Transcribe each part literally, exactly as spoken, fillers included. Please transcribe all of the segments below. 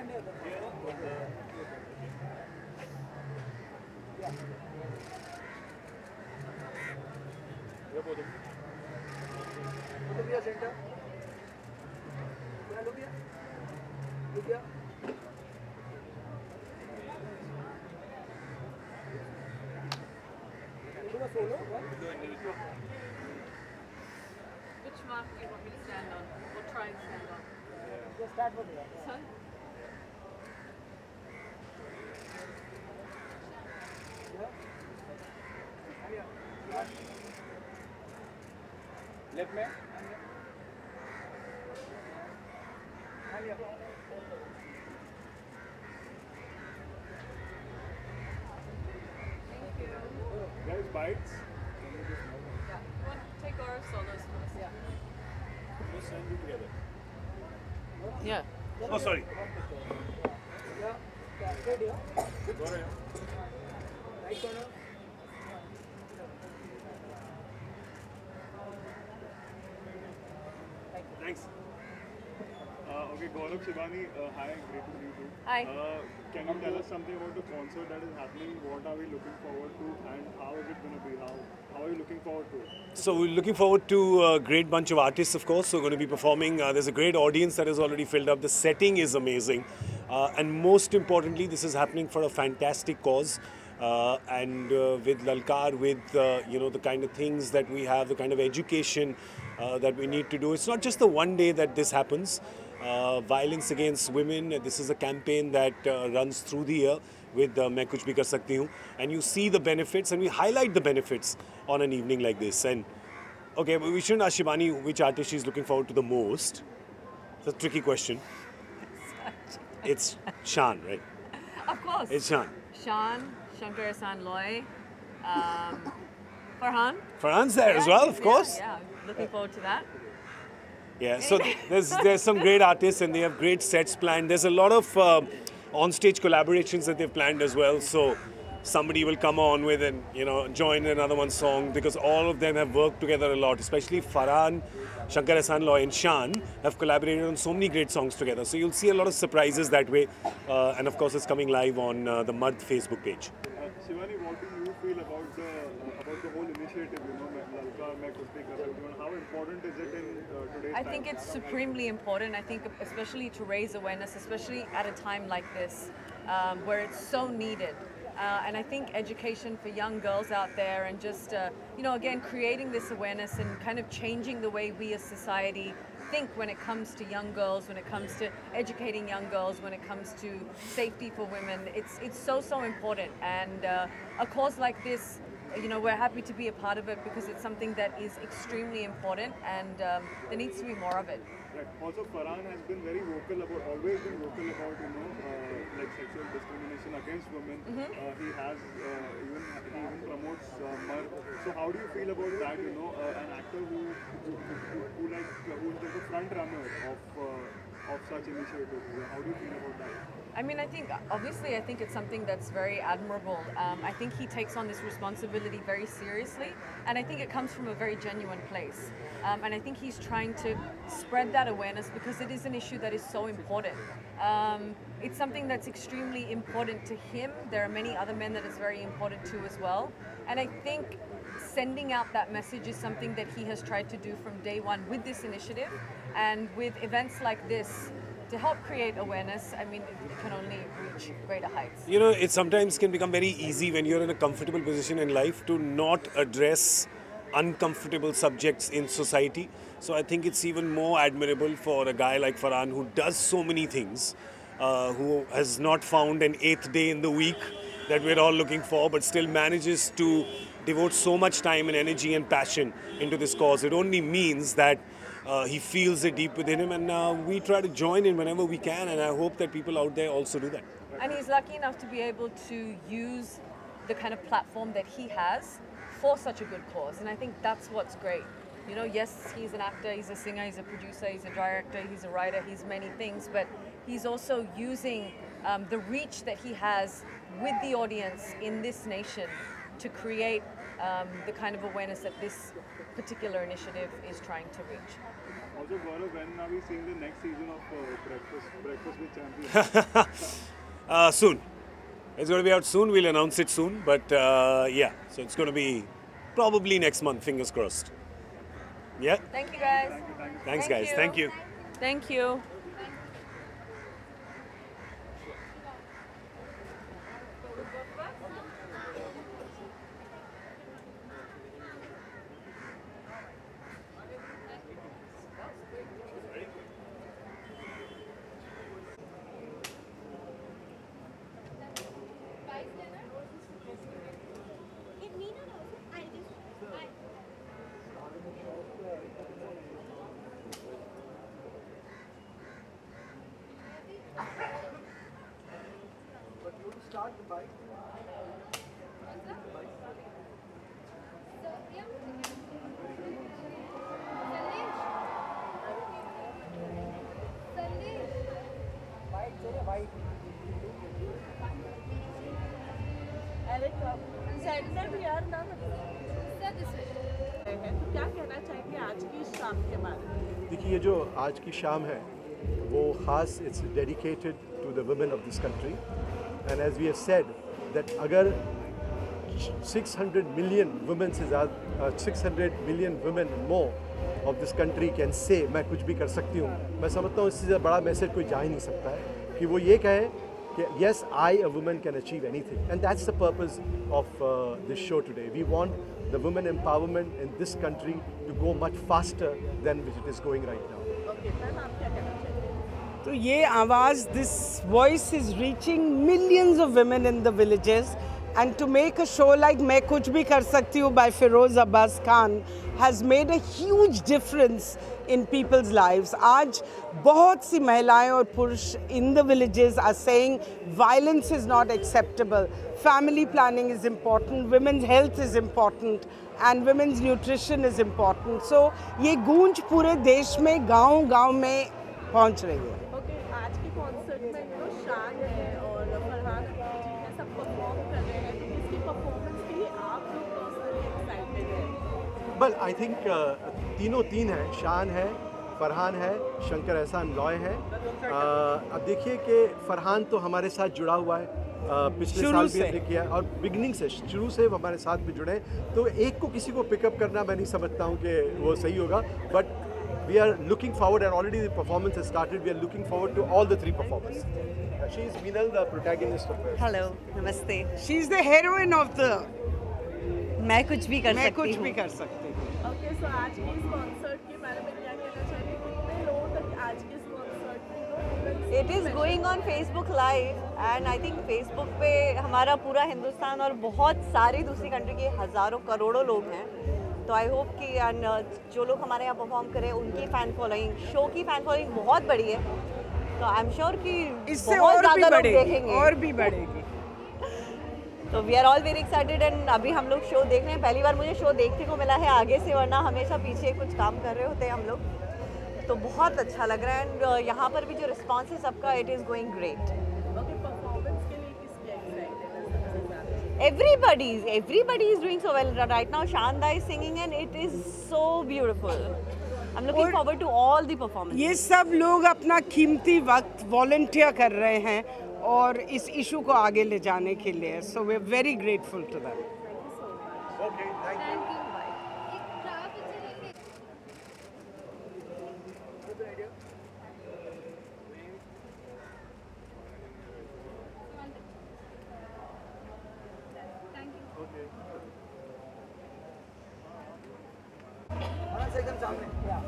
Which mark do you want me to stand on? Or try and stand on? Just start with it. Son? Left में Guys, bites. Yeah. You want to take our solos first? Yeah. Just send you together. Yeah. Oh, sorry. Yeah. Yeah. Straight here. Go ahead. Right corner. Thanks. Uh, okay, Gaurav, Shivani, uh, hi, great to meet you. Hi. Uh, can you tell us something about the concert that is happening? What are we looking forward to, and how is it going to be? How how are you looking forward to it? So we're looking forward to a great bunch of artists, of course. So we're going to be performing. Uh, there's a great audience that is already filled up. The setting is amazing. Uh, and most importantly, this is happening for a fantastic cause. Uh, and uh, with Lalkar, with uh, you know the kind of things that we have, the kind of education uh, that we need to do. It's not just the one day that this happens. Uh, violence against women. This is a campaign that uh, runs through the year with uh, Main Kuch Bhi Kar Sakti Hoon, and you see the benefits, and we highlight the benefits on an evening like this. And okay, we shouldn't ask Shivani which artist she's looking forward to the most. It's a tricky question. It's Shan, right? Of course. It's Shan. Shan, Shankar Ehsaan Loy, um, Farhan. Farhan's there as Yeah, well, of yeah, course. Yeah, looking forward to that. Yeah, so there's there's some great artists and they have great sets planned. There's a lot of uh, on-stage collaborations that they've planned as well. So somebody will come on with and you know join another one's song because all of them have worked together a lot. Especially Farhan, Shankar Ehsaan Loy, and Shan have collaborated on so many great songs together. So you'll see a lot of surprises that way. Uh, and of course, it's coming live on uh, the Mud Facebook page. Uh, Shivani, what do you feel about the uh, about the whole initiative? You know, Lalkar, Main Kuch Bhi Kar Sakti Hoon. How important is it in uh, today's I time? think it's supremely important. I think especially to raise awareness, especially at a time like this, um, where it's so needed. Uh, and I think education for young girls out there and just, uh, you know, again, creating this awareness and kind of changing the way we as society think when it comes to young girls, when it comes to educating young girls, when it comes to safety for women. It's, it's so, so important. And uh, a cause like this, you know, we're happy to be a part of it because it's something that is extremely important and um, there needs to be more of it. Right. Also, Farhan has been very vocal about, always been vocal about, you know, uh, like sexual discrimination against women. Mm-hmm. uh, he has uh, even he even promotes uh, Mar. So how do you feel about that? You know, uh, an actor who who, who, who like who is like the front runner of uh, of such initiatives. How do you feel about that? I mean, I think, obviously, I think it's something that's very admirable. Um, I think he takes on this responsibility very seriously, and I think it comes from a very genuine place. Um, and I think he's trying to spread that awareness because it is an issue that is so important. Um, it's something that's extremely important to him. There are many other men that it's very important to as well. And I think sending out that message is something that he has tried to do from day one with this initiative, and with events like this, to help create awareness. I mean, it can only reach greater heights. You know, it sometimes can become very easy when you're in a comfortable position in life to not address uncomfortable subjects in society. So I think it's even more admirable for a guy like Farhan who does so many things, uh, who has not found an eighth day in the week that we're all looking for, but still manages to devote so much time and energy and passion into this cause. It only means that Uh, he feels it deep within him, and uh, we try to join in whenever we can, and I hope that people out there also do that. And he's lucky enough to be able to use the kind of platform that he has for such a good cause, and I think that's what's great. You know, yes, he's an actor, he's a singer, he's a producer, he's a director, he's a writer, he's many things, but he's also using um, the reach that he has with the audience in this nation to create um, the kind of awareness that this particular initiative is trying to reach. Also, Gaurav, when are we seeing the next season of uh, Breakfast Breakfast with Champions? uh, soon. It's going to be out soon. We'll announce it soon. But uh, yeah, so it's going to be probably next month. Fingers crossed. Yeah. Thank you, guys. Thank you, thank you. Thanks, Thank guys. you. Thank you. Thank you. Centre भी यार ना तो क्या कहना चाहेंगे आज की शाम के बारे में? देखिए ये जो आज की शाम है वो ख़ास it's dedicated to the women of this country and as we have said that अगर six hundred million वुमेन से ज़्यादा six hundred million women more of this country can say मैं कुछ भी कर सकती हूँ, मैं समझता हूँ इससे बड़ा मैसेज कोई जा ही नहीं सकता है कि वो ये कहे कि yes, I, a woman, can achieve anything. And that's the purpose of uh, this show today. We want the women empowerment in this country to go much faster than which it is going right now. Okay, ma'am आप क्या कहना चाहेंगे? तो ये आवाज़, this voice is reaching millions of women in the villages, and to make a show like मैं कुछ भी कर सकती हूँ by Feroz Abbas Khan has made a huge difference in people's lives. आज बहुत सी महिलाएं और पुरुष in the villages are saying violence is not acceptable, family planning is important, women's health is important, and women's nutrition is important. So ये गूंज पूरे देश में गांव-गांव में पहुंच रही है. Okay, आज के कॉन्सर्ट में जो शान है और फरहान जी ने सब परफॉर्म कर रहे हैं, तो इसकी परफॉर्मेंस के लिए आप लोग पर्सनली एक्साइटेड हैं? Well, I think uh, तीनों तीन हैं, शान है, फरहान है, शंकर एहसान लॉय है. uh, अब देखिए कि फरहान तो हमारे साथ जुड़ा हुआ है, uh, पिछले साल भी हमने किया और बिगनिंग से शुरू से वो हमारे साथ भी जुड़े, तो एक को किसी को पिकअप करना मैं नहीं समझता हूँ कि वो सही होगा. But we are looking forward and already the performance has started. We are looking forward to all the three performers. Uh, she is Meenal, the protagonist of it. Hello नमस्ते. She is the heroine of the मैं कुछ भी कर मैं सकती कुछ हूँ. भी कर सकती हूँ. Okay, so आज के इस कॉन्सर्ट के बारे में क्या कहना चाहेंगे? कितने लोगों तक आज के इस कॉन्सर्ट में it is going on Facebook live and I think Facebook पे हमारा पूरा हिंदुस्तान और बहुत सारी दूसरी कंट्री के हज़ारों करोड़ों लोग हैं. तो आई होप कि एंड जो लोग हमारे यहाँ परफॉर्म करें उनकी फ़ैन फॉलोइंग, शो की फ़ैन फॉलोइंग बहुत बड़ी है. तो आई एम श्योर कि इससे बहुत और भी ज़्यादा लोग बढ़ेगी, देखेंगे और भी बढ़ेगी. तो we are all very excited and अभी हम लोग शो देख रहे हैं. पहली बार मुझे शो देखने को मिला है आगे से, वरना हमेशा पीछे कुछ काम कर रहे होते हैं हम लोग. तो बहुत अच्छा लग रहा है एंड यहाँ पर भी जो रिस्पॉन्स है सबका, it is going great. Okay, performance के लिए किसकी एक्साइटेड है सबसे ज़्यादा? Everybody is everybody is doing so well right now. Shanda is singing and it is so beautiful. I'm looking और forward to all the performances. ये सब लोग अपना कीमती वक्त वॉलंटियर कर रहे हैं और इस इशू को आगे ले जाने के लिए. So we are very grateful to them. Okay, thank you. एकदम सामने.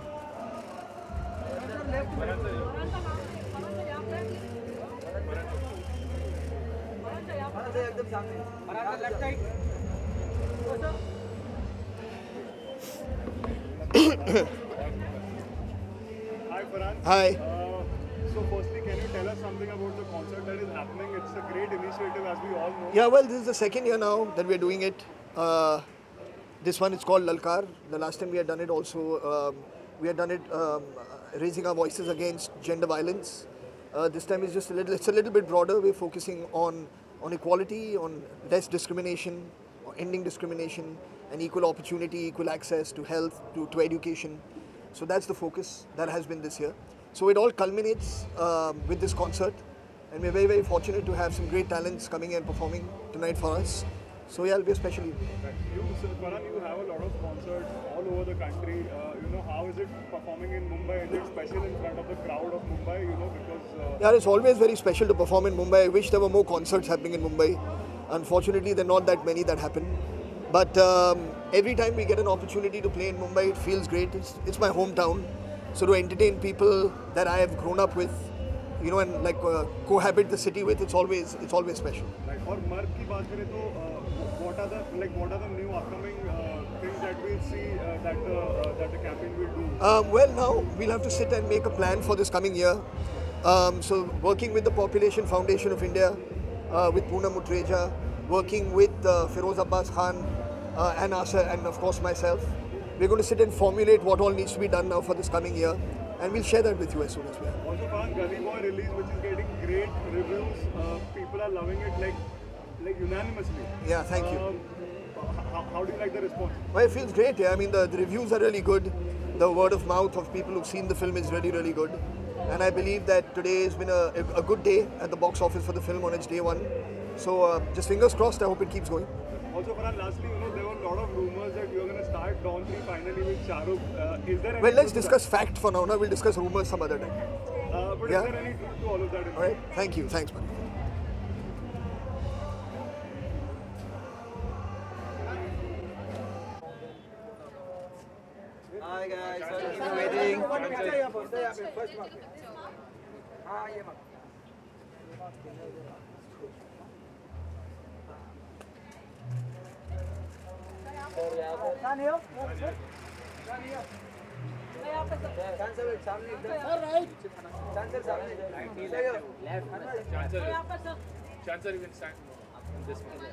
एकदम सामने. Left side. Hi, Farhan. Hi. Uh, so, firstly, can you tell us something about the concert that is happening? It's a great initiative, as we all know. Yeah, well, this is the second year now that we're doing it. Uh, this one is called Lalkar. The last time we had done it also, um, we had done it um, raising our voices against gender violence. Uh, this time is just a little, it's a little bit broader. We're focusing on, on equality, on less discrimination, ending discrimination, and equal opportunity, equal access to health, to, to education. So that's the focus that has been this year. So it all culminates um, with this concert, and we're very, very fortunate to have some great talents coming and performing tonight for us. So yeah, it'll be a special evening. You, so Farhan, you have a lot of concerts all over the country. Uh, you know, how is it performing in Mumbai? Is it special in front of the crowd of Mumbai? You know, because uh, yeah, it's always very special to perform in Mumbai. I wish there were more concerts happening in Mumbai. Unfortunately, there are not that many that happen. But um, every time we get an opportunity to play in Mumbai, it feels great. It's, it's my hometown. So to entertain people that I have grown up with, you know, and like uh, cohabit the city with, it's always it's always special. Right. और मर्द की बात करें तो uh, what are the like what are the new upcoming uh, things that we'll see uh, that the uh, that the campaign will do? Um, well, now we'll have to sit and make a plan for this coming year. Um, so working with the Population Foundation of India, uh, with Poonam Mutreja, working with uh, Feroz Abbas Khan uh, and Asa, and of course myself. We're going to sit and formulate what all needs to be done now for this coming year, and we'll share that with you as soon as we are. Also, Farhan, Gully Boy release, which is getting great reviews. Uh, people are loving it like like unanimously. Yeah, thank you. Um, how, how do you like the response? Well, it feels great. Yeah, I mean the, the reviews are really good. The word of mouth of people who've seen the film is really, really good. And I believe that today has been a, a good day at the box office for the film on its day one. So uh, just fingers crossed. I hope it keeps going. Also, Farhan, lastly, you know, there were a lot of rumors that you're going to start Dawn three finally with Shah Rukh. Uh, is there any Well, let's truth to discuss fact for now. Now we'll discuss rumors some other time. that? Uh, but Yeah. is there any truth to all of that? All right. Thank you. Thanks, buddy. Hi guys, sorry for waiting. Stay up, stay up, first one. हाँ ये मत. Stand here. Stand here. Cancel it. सामने एकदम. Sir right. Cancel सामने. Stay here. Left. Cancel. Chancellor, you can stand on this one.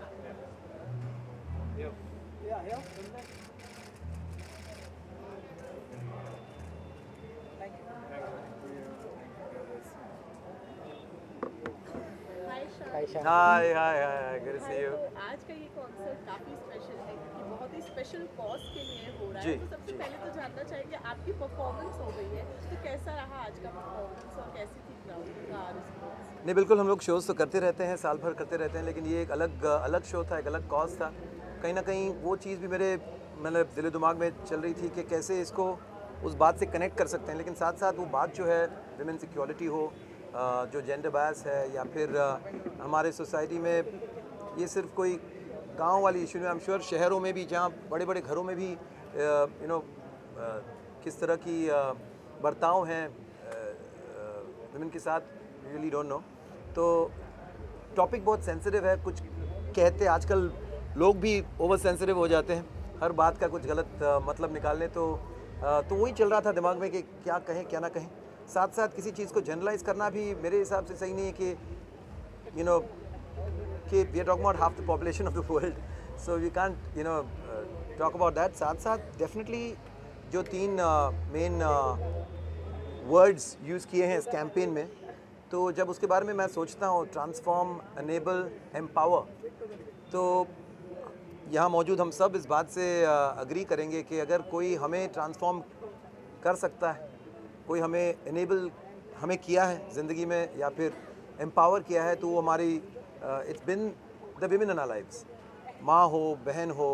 Yeah. Yeah, here. हाय शान। Hi, hi, hi. Good to see you. तो आज का ये कॉन्सर्ट काफ़ी special है क्योंकि बहुत ही स्पेशल कॉज के लिए हो रहा है। जी, तो सबसे पहले तो जानना चाहेंगे आपकी परफॉर्मेंस हो गई है तो कैसा रहा आज का परफॉर्मेंस और कैसी थी क्राउड का रिस्पॉन्स? नहीं, बिल्कुल हम लोग शोज़ तो करते रहते हैं, साल भर करते रहते हैं, लेकिन ये एक अलग अलग शो था, एक अलग कॉज था। कहीं ना कहीं वो चीज़ भी मेरे मतलब दिल दिमाग में चल रही थी कि कैसे इसको उस बात से कनेक्ट कर सकते हैं, लेकिन साथ साथ वो बात जो है विमेंस इक्वालिटी हो, जो जेंडर बायस है, या फिर हमारे सोसाइटी में ये सिर्फ कोई गांव वाली इशू नहीं, आई एम श्योर शहरों में भी, जहाँ बड़े बड़े घरों में भी यू नो किस तरह की बर्ताव हैं विमेन के साथ, रियली डोंट नो। तो टॉपिक बहुत सेंसिटिव है, कुछ कहते आजकल लोग भी ओवर सेंसिटिव हो जाते हैं, हर बात का कुछ गलत मतलब निकालने, तो तो वही चल रहा था दिमाग में कि क्या कहें क्या ना कहें। साथ साथ किसी चीज़ को जनरलाइज करना भी मेरे हिसाब से सही नहीं है कि यू नो कि we are talking about half the population of the world, so we can't you know talk about that. साथ साथ डेफिनेटली जो तीन मेन वर्ड्स यूज़ किए हैं इस कैंपेन में, तो जब उसके बारे में मैं सोचता हूँ ट्रांसफॉर्म, एनेबल, एम्पावर, तो यहाँ मौजूद हम सब इस बात से अग्री करेंगे कि अगर कोई हमें ट्रांसफॉर्म कर सकता है, कोई हमें इनेबल हमें किया है ज़िंदगी में या फिर एम्पावर किया है, तो वो हमारी it's been the women in our lives, माँ हो, बहन हो,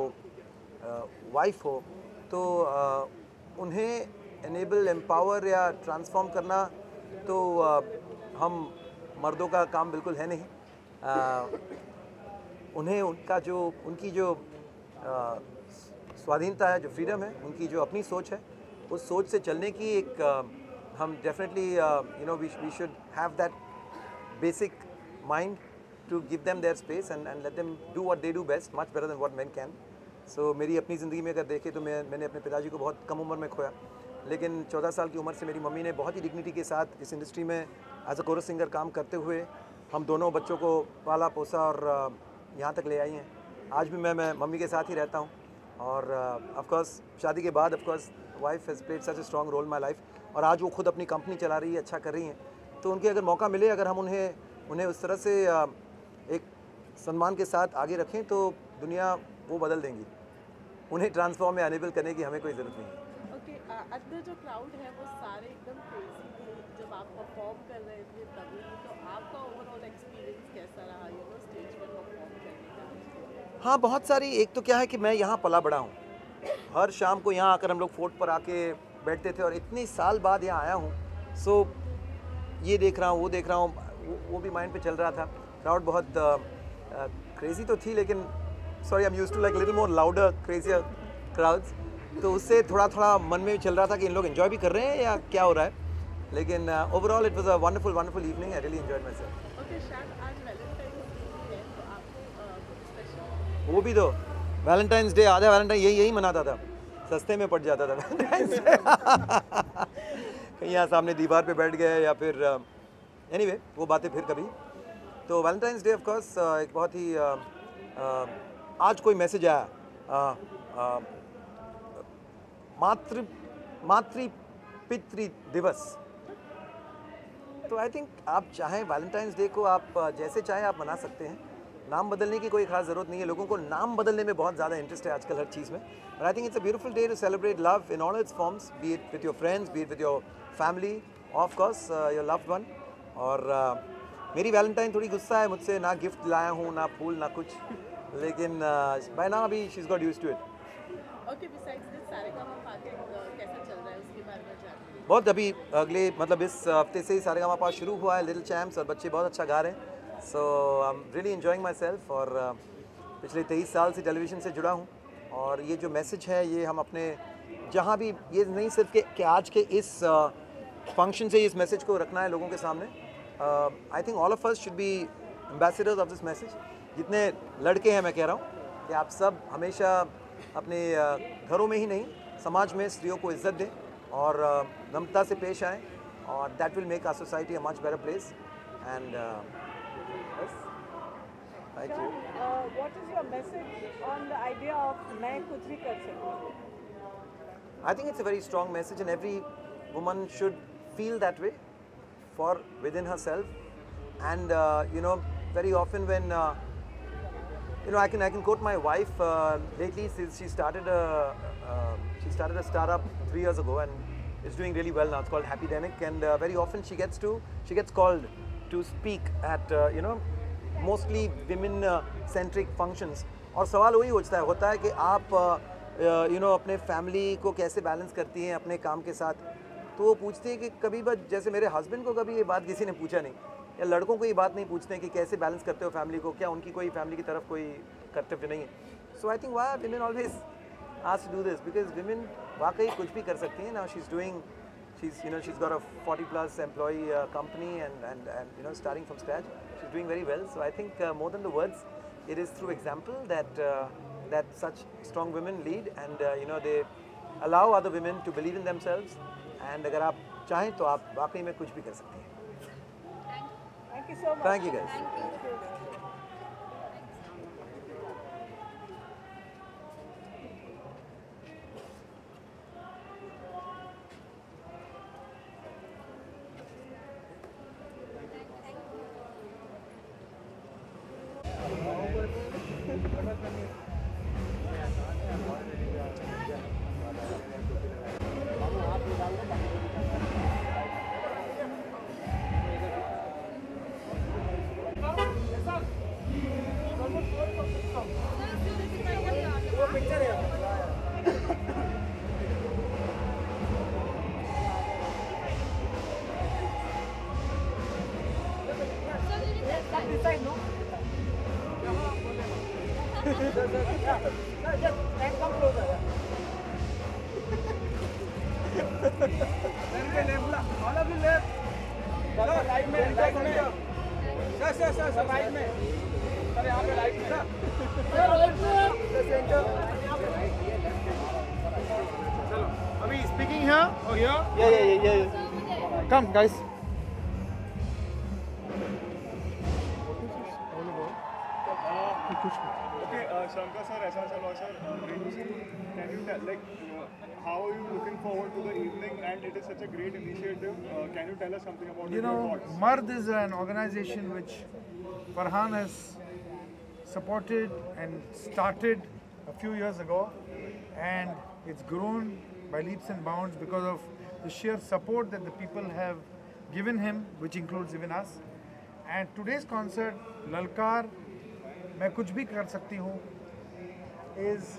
वाइफ हो, तो uh, उन्हें इनेबल, एम्पावर या ट्रांसफॉर्म करना तो uh, हम मर्दों का काम बिल्कुल है नहीं। uh, उन्हें उनका जो उनकी जो uh, स्वाधीनता है, जो फ्रीडम है, उनकी जो अपनी सोच है, उस सोच से चलने की एक uh, हम definitely you know we we should have that basic mind to give them their space and and let them do what they do best, much better than what men can. So मेरी अपनी ज़िंदगी में अगर देखें तो मैं मैंने अपने पिताजी को बहुत कम उम्र में खोया, लेकिन चौदह साल की उम्र से मेरी मम्मी ने बहुत ही डिग्निटी के साथ इस इंडस्ट्री में एज अ कोरस सिंगर काम करते हुए हम दोनों बच्चों को पाला पोसा और uh, यहाँ तक ले आई हैं। आज भी मैं मैं मम्मी के साथ ही रहता हूँ, और ऑफकोर्स uh, शादी के बाद of course wife has played such a strong role my life, और आज वो खुद अपनी कंपनी चला रही है, अच्छा कर रही हैं। तो उनके अगर मौका मिले, अगर हम उन्हें उन्हें उस तरह से एक सम्मान के साथ आगे रखें, तो दुनिया वो बदल देंगी। उन्हें ट्रांसफॉर्म या अनेबल करने की हमें कोई ज़रूरत नहीं है। ओके, अंदर जो क्राउड है वो सारे एकदम क्रेजी थे जब आप परफॉर्म कर रहे थे तभी, तो आपका ओवरऑल एक्सपीरियंस कैसा रहा यू नो स्टेज पर परफॉर्म करने का? हाँ, बहुत सारी। एक तो क्या है कि मैं यहाँ पला बड़ा हूँ, हर शाम को यहाँ आकर हम लोग फोर्ट पर आके बैठते थे और इतनी साल बाद यहाँ आया हूँ, सो ये देख रहा हूँ, वो देख रहा हूँ, वो, वो भी माइंड पे चल रहा था। क्राउड बहुत क्रेजी तो थी, लेकिन sorry I am used to like little more louder crazier crowds, तो उससे थोड़ा थोड़ा मन में भी चल रहा था कि इन लोग एंजॉय भी कर रहे हैं या क्या हो रहा है। लेकिन overall it was a wonderful wonderful evening, I really enjoyed myself. Okay शायद आज वैलेंटाइंस डे है तो आपको अ, कुछ स्पेशल? वो भी तो वैलेंटाइंस डे, आधा वैलेंटाइन यही यही मनाता था, सस्ते में पड़ जाता था वैलेंटाइंस डे। कहीं यहाँ सामने दीवार पे बैठ गए या फिर एनीवे anyway, वो बातें फिर कभी। तो वैलेंटाइंस डे ऑफ कोर्स एक बहुत ही uh, uh, आज कोई मैसेज आया, uh, uh, मातृ मातृ पितृ दिवस, तो आई थिंक आप चाहें वैलेंटाइंस डे को आप uh, जैसे चाहें आप मना सकते हैं। नाम बदलने की कोई खास ज़रूरत नहीं है, लोगों को नाम बदलने में बहुत ज़्यादा इंटरेस्ट है आजकल हर चीज़ में। But I think it's a beautiful day to celebrate love in all its forms, be it with your friends, be it with your family, of course your loved one. और uh, मेरी Valentine थोड़ी गुस्सा है मुझसे, ना gift लाया हूँ, ना फूल, ना कुछ, लेकिन बाय नाउ अभी she is got used to it. Okay, besides this Saregama के कैसा चल रहा है उसके बारे में जानते हैं? बहुत, अभी अगले मतलब इस हफ्ते से ही सारेगामा पास शुरू हुआ है, लिटिल चैम्प्स, और बच्चे बहुत अच्छा गा रहे हैं। So I am really enjoying myself. और uh, पिछले तेईस साल से टेलीविज़न से जुड़ा हूँ, और ये जो मैसेज है ये हम अपने जहाँ भी, ये नहीं सिर्फ कि, कि आज के इस फंक्शन uh, से इस मैसेज को रखना है लोगों के सामने। I think all of us should be ambassadors of this message. जितने लड़के हैं, मैं कह रहा हूँ कि आप सब हमेशा अपने uh, घरों में ही नहीं, समाज में स्त्रियों को इज्जत दें और uh, नम्रता से पेश आएँ, और that will make our society a much better place. And thank you. What is your message on the idea of मैं कुछ भी कर सकती हूँ? I think it's a very strong message, and every woman should feel that way for within herself. And uh, you know, very often when uh, you know, I can I can quote my wife uh, lately. Since she started a uh, she started a startup three years ago, and it's doing really well now. It's called Happydemic, and uh, very often she gets to she gets called to speak at uh, you know, mostly women uh, centric functions. और सवाल वही होता है होता है कि आप you uh, know अपने फैमिली को कैसे बैलेंस करती हैं अपने काम के साथ। तो वो पूछती है कि कभी बस, जैसे मेरे हस्बैंड को कभी ये बात किसी ने पूछा नहीं, या लड़कों को ये बात नहीं पूछते हैं कि कैसे बैलेंस करते हो फैमिली को, क्या उनकी कोई फैमिली की तरफ कोई कर्तव्य नहीं है। So I think why women always ask to do this, because women वाकई कुछ भी कर सकती हैं। Now she is doing, she is you know she is got a forty plus employee company and and and you know starting from scratch. She is doing very well. So I think more than the words, it is through example that uh, that such strong women lead, and uh, you know, they allow other women to believe in themselves, and अगर आप चाहें तो आप वाकई में कुछ भी कर सकते हैं। Thank you so much. Thank you guys. Thank you. Are we speaking here or here? Yeah, yeah, yeah, yeah. yeah. Come, guys. Okay, uh, Shankar sir, Aisa Chalwa sir, uh, great to see you. Can you tell, like, uh, how are you looking forward to the evening? And it is such a great initiative. Uh, can you tell us something about You it, know, your thoughts? Mard is an organization which Farhan has supported and started a few years ago, and it's grown by leaps and bounds because of the sheer support that the people have given him, which includes even us. And today's concert, Lalkar, Main Kuch Bhi Kar Sakti Hoon, is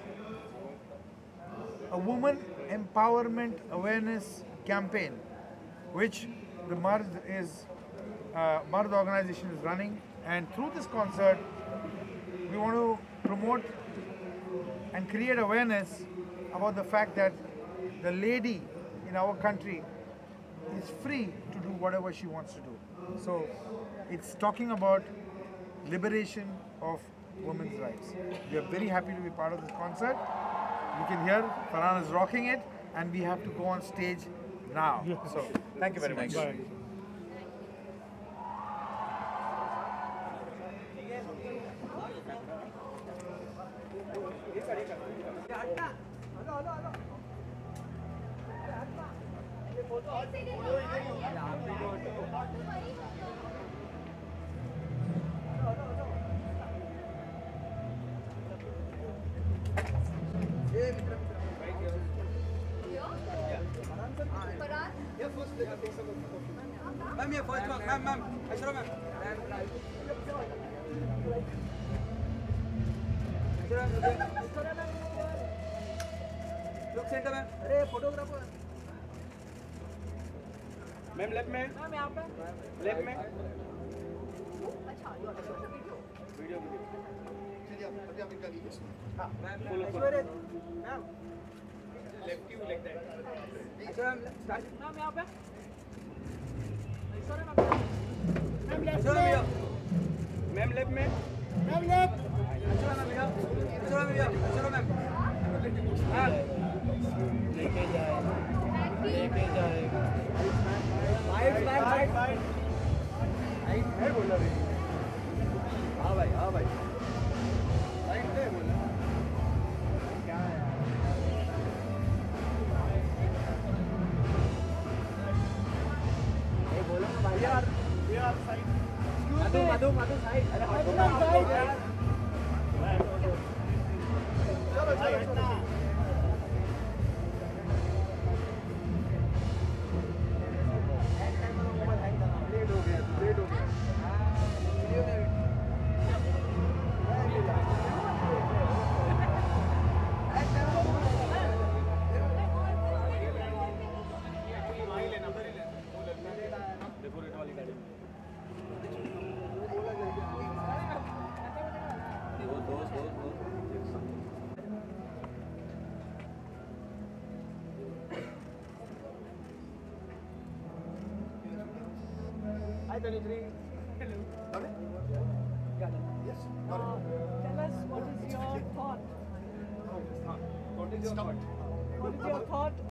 a woman empowerment awareness campaign, which the Mard is uh, Mard organization is running. And through this concert, we want to promote and create awareness about the fact that the lady in our country is free to do whatever she wants to do. So it's talking about liberation of women's rights. We are very happy to be part of this concert. You can hear Farhan is rocking it, and we have to go on stage now. So thank you very much. Bye. Ma'am, yeah, first one. Ma'am, ma'am. Ashra, ma'am. Ashra, ma'am. Look center, ma'am. Arey, photographer. Ma'am, left में. Ma'am, यहाँ पे. Left में. अच्छा, video video. चलिए आप अभी आप इनका लीजिए. हाँ. Ma'am, ma'am. Left you like that. Ashra, ma'am, start. Ma'am, यहाँ पे. Ma'am, left में. Ma'am, left में. Ma'am, left. Ashra, ma'am, भैया. Ashra, भैया. Ashra, ma'am. Ma'am. लेके जाए. लेके जाए. Right, right, right, right. Right, है बोला भाई. हाँ भाई, हाँ भाई. Right है बोला. क्या है? ये बोला ना भाई यार. यार साइड. मधु, मधु, मधु साइड. अरे मधु साइड यार. चलो साइड ना. Hi, Tanushree. Hello. Yes. Uh, tell us what is your thought? What is your thought? What is your thought